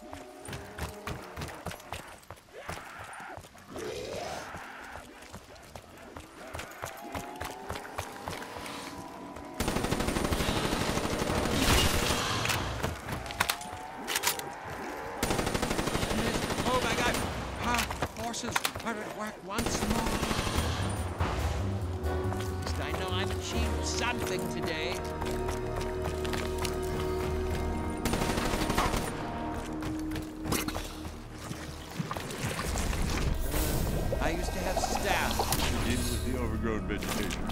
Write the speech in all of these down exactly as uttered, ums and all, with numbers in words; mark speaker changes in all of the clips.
Speaker 1: Horses are at work once more. At least I know I've achieved something today. I used to have staff.
Speaker 2: In with the overgrown vegetation.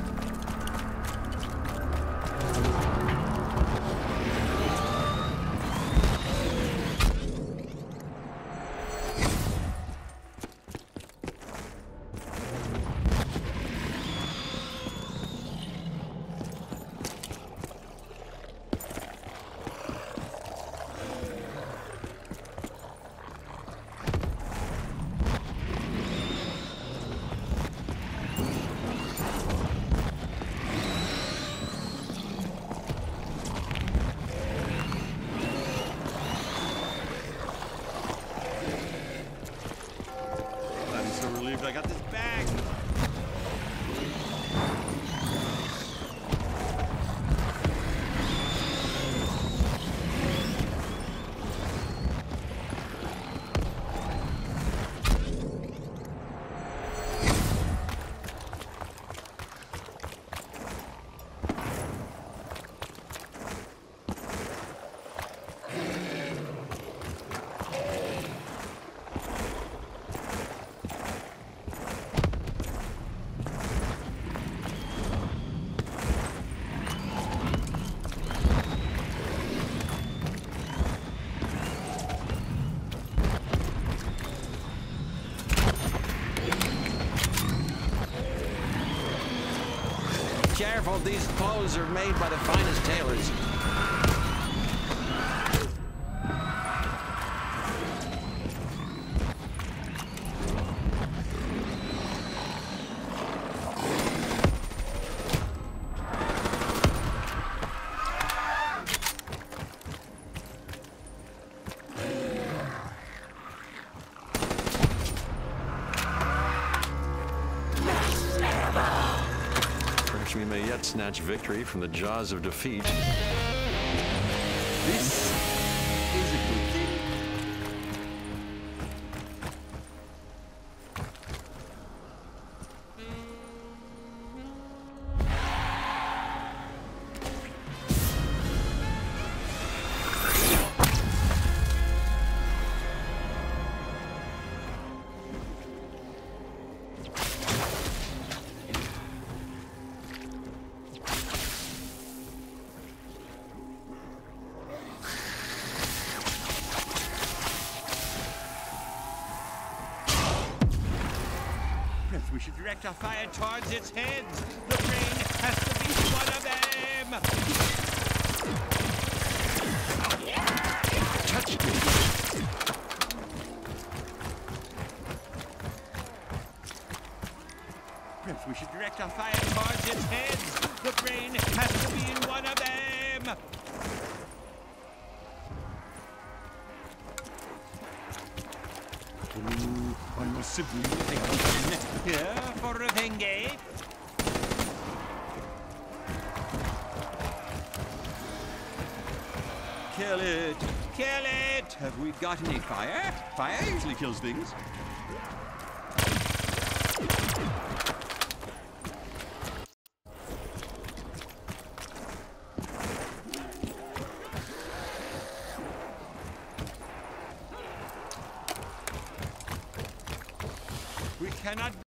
Speaker 1: I got this bag. Careful, these clothes are made by the finest tailors.
Speaker 3: We may yet snatch victory from the jaws of defeat.
Speaker 1: This is a good thing. We should direct our fire towards its heads. The brain has to be one of them.
Speaker 3: Touch me.
Speaker 1: Perhaps we should direct our fire towards its heads. The brain has to be in one of them.
Speaker 2: Ooh, I must simply think
Speaker 1: Here for revenge, eh? Kill it! Kill it! Have we got any fire? Fire usually kills things. We cannot